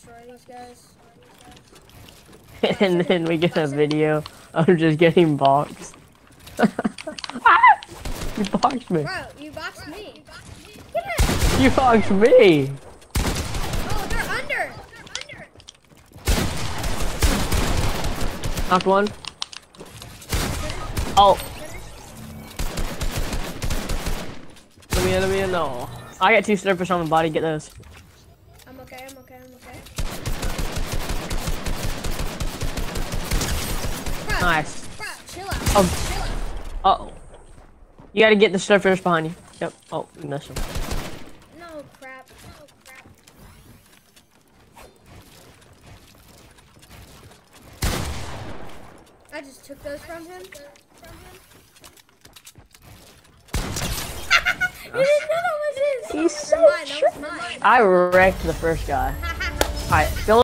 destroy these guys. And then we get a video of just getting boxed. Ah! You boxed me. Bro, you boxed me. Get it! You boxed me. Oh, they're under. Knocked one. Oh. Let me in. No. I got 2 surface on my body. Get those. I'm okay. Bro, Nice. bro, chill out. Oh. Chill out. Uh-oh. You gotta get the surface behind you. Yep. Oh, you missed him. No crap. I just took those from him. You didn't know that was his. He's so Never mind, that was mine. I wrecked the first guy. Alright, fill